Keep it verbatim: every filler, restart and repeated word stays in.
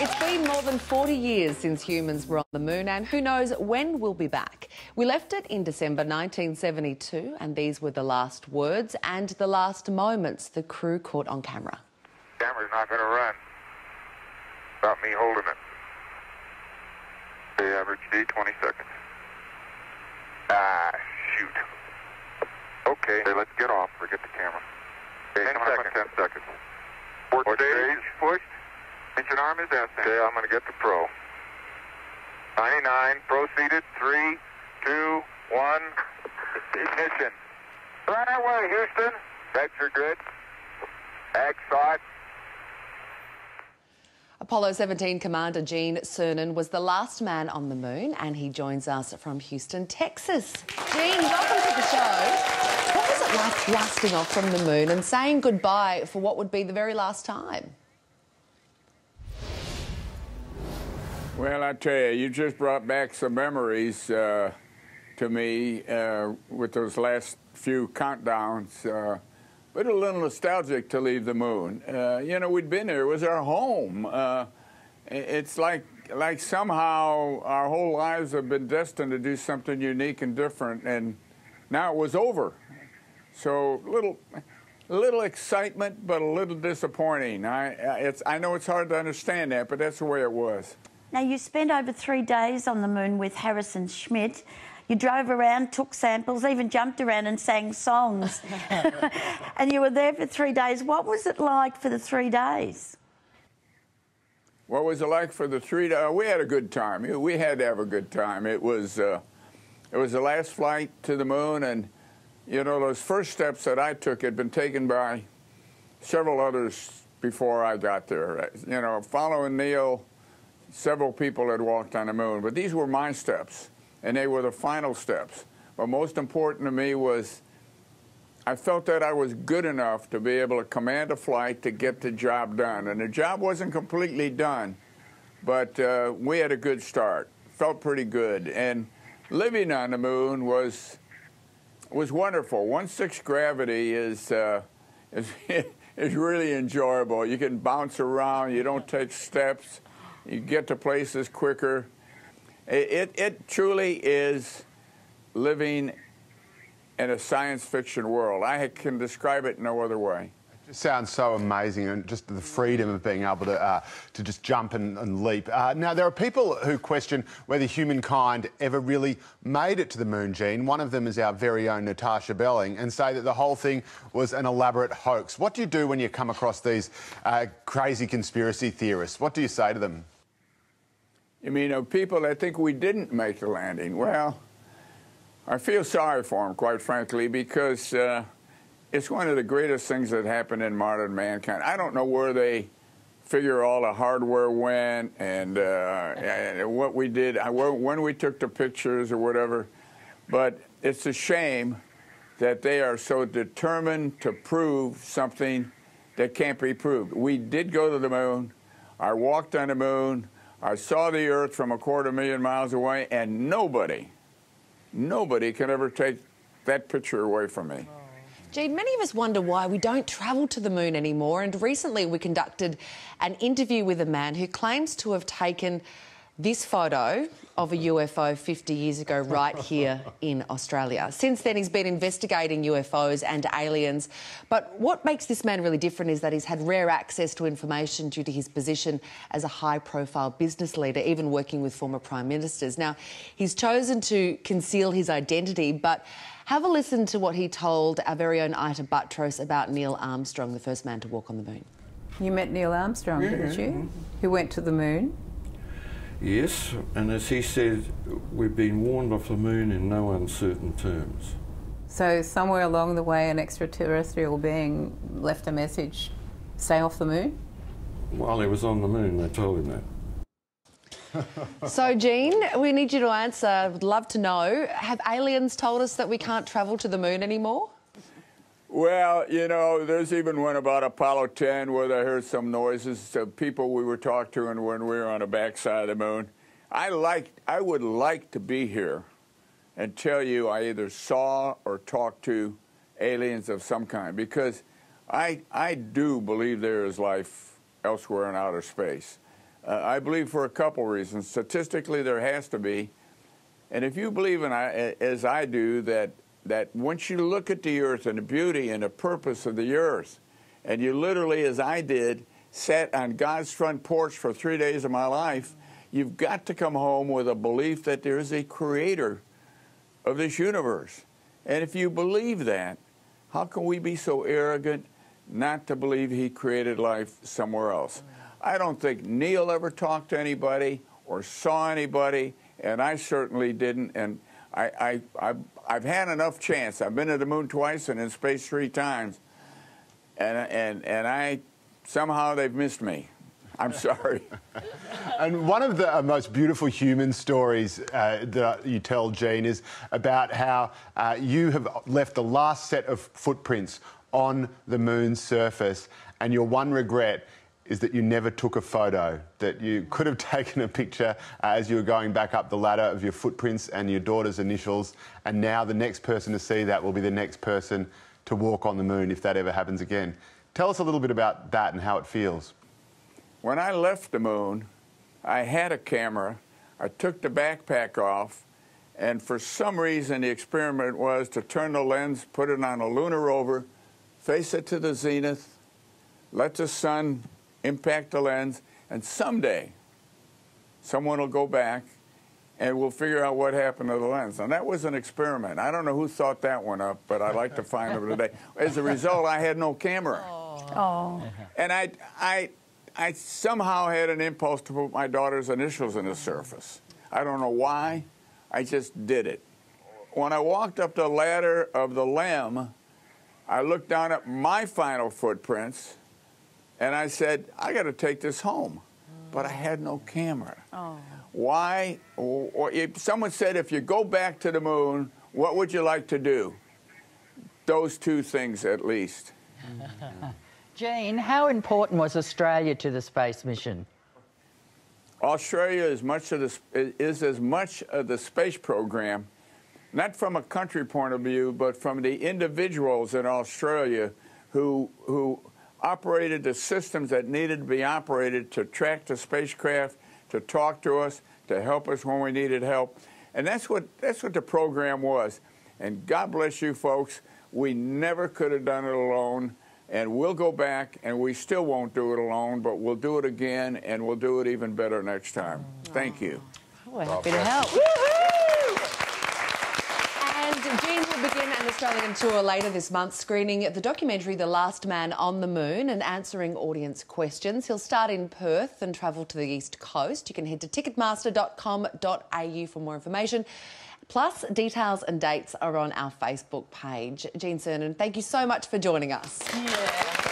It's been more than forty years since humans were on the moon, and who knows when we'll be back. We left it in December nineteen seventy-two, and these were the last words and the last moments the crew caught on camera. Camera's not going to run without me holding it. The average D, twenty seconds. Ah, shoot. Okay, hey, let's get off. Forget the camera. Okay, ten seconds. ten seconds. Port stage pushed. Engine arm is ascending. Okay, I'm going to get the pro. ninety-nine, proceeded. Three, two, one. Ignition. Right away, Houston. Vector good. Ag thought. Apollo seventeen Commander Gene Cernan was the last man on the moon, and he joins us from Houston, Texas. Gene, welcome to the show. What was it like blasting off from the moon and saying goodbye for what would be the very last time? Well, I tell you, you just brought back some memories uh, to me uh, with those last few countdowns. Uh, but a little nostalgic to leave the moon. Uh, you know, we'd been there. It was our home. Uh, it's like like somehow our whole lives have been destined to do something unique and different, and now it was over. So a little, a little excitement, but a little disappointing. I, it's, I know it's hard to understand that, but that's the way it was. Now, you spent over three days on the moon with Harrison Schmitt. You drove around, took samples, even jumped around and sang songs. And you were there for three days. What was it like for the three days? What was it like for the three days? Uh, we had a good time. We had to have a good time. It was, uh, it was the last flight to the moon, and, you know, those first steps that I took had been taken by several others before I got there. You know, following Neil, several people had walked on the moon, but these were my steps, and they were the final steps. But most important to me was I felt that I was good enough to be able to command a flight to get the job done. And the job wasn't completely done, but uh, we had a good start. Felt pretty good. And living on the moon was was wonderful. One-sixth gravity is, uh, is, is really enjoyable. You can bounce around. You don't take steps. You get to places quicker. It, it, it truly is living in a science fiction world. I can describe it no other way. It just sounds so amazing, and just the freedom of being able to, uh, to just jump and, and leap. Uh, now, there are people who question whether humankind ever really made it to the moon, Gene. One of them is our very own Natasha Belling, and say that the whole thing was an elaborate hoax. What do you do when you come across these uh, crazy conspiracy theorists? What do you say to them? You mean of people that think we didn't make the landing? Well, I feel sorry for them, quite frankly, because uh, it's one of the greatest things that happened in modern mankind. I don't know where they figure all the hardware went and, uh, and what we did, when we took the pictures or whatever, but it's a shame that they are so determined to prove something that can't be proved. We did go to the moon. I walked on the moon. I saw the Earth from a quarter million miles away, and nobody, nobody can ever take that picture away from me. Gene, many of us wonder why we don't travel to the moon anymore, and recently we conducted an interview with a man who claims to have taken this photo of a U F O fifty years ago right here in Australia. Since then, he's been investigating U F Os and aliens. But what makes this man really different is that he's had rare access to information due to his position as a high-profile business leader, even working with former prime ministers. Now, he's chosen to conceal his identity, but have a listen to what he told our very own Ita Buttrose about Neil Armstrong, the first man to walk on the moon. You met Neil Armstrong, mm-hmm. didn't you? Who went to the moon? Yes, and as he said, we've been warned off the moon in no uncertain terms. So somewhere along the way an extraterrestrial being left a message, stay off the moon? While he was on the moon, they told him that. So, Gene, we need you to answer. Would love to know, have aliens told us that we can't travel to the moon anymore? Well, you know, there's even one about Apollo ten where they heard some noises of people we were talking to and when we were on the backside of the moon. I like, I would like to be here and tell you I either saw or talked to aliens of some kind, because I, I do believe there is life elsewhere in outer space. Uh, I believe for a couple reasons. Statistically, there has to be. And if you believe, in, as I do, that, that once you look at the earth and the beauty and the purpose of the earth, and you literally, as I did, sat on God's front porch for three days of my life, you've got to come home with a belief that there is a creator of this universe. And if you believe that, how can we be so arrogant not to believe he created life somewhere else? I don't think Neil ever talked to anybody or saw anybody, and I certainly didn't. And I, I, I've, I've had enough chance. I've been to the moon twice and in space three times, and, and, and I somehow they've missed me. I'm sorry. And one of the uh, most beautiful human stories uh, that you tell, Gene, is about how uh, you have left the last set of footprints on the moon's surface, and your one regret is that you never took a photo, that you could have taken a picture uh, as you were going back up the ladder of your footprints and your daughter's initials, and now the next person to see that will be the next person to walk on the moon if that ever happens again. Tell us a little bit about that and how it feels. When I left the moon, I had a camera. I took the backpack off, and for some reason the experiment was to turn the lens, put it on a lunar rover, face it to the zenith, let the sun impact the lens, and someday someone will go back and we'll figure out what happened to the lens. And that was an experiment. I don't know who thought that one up, but I'd like to find them today. As a result, I had no camera. Oh. And I, I, I somehow had an impulse to put my daughter's initials in the surface. I don't know why. I just did it. When I walked up the ladder of the LEM, I looked down at my final footprints, and I said, I got to take this home. But I had no camera. Oh. Why? Or if someone said, if you go back to the moon, what would you like to do? Those two things at least. Gene, how important was Australia to the space mission? Australia is much of the is as much of the space program, not from a country point of view, but from the individuals in Australia who who operated the systems that needed to be operated to track the spacecraft, to talk to us, to help us when we needed help, and that's what that's what the program was. And God bless you folks. We never could have done it alone. And we'll go back, and we still won't do it alone, but we'll do it again, and we'll do it even better next time. Thank you. We're happy to help. And Gene will begin an Australian tour later this month, screening the documentary The Last Man on the Moon and answering audience questions. He'll start in Perth and travel to the East Coast. You can head to ticketmaster dot com dot a u for more information. Plus, details and dates are on our Facebook page. Gene Cernan, thank you so much for joining us. Yeah.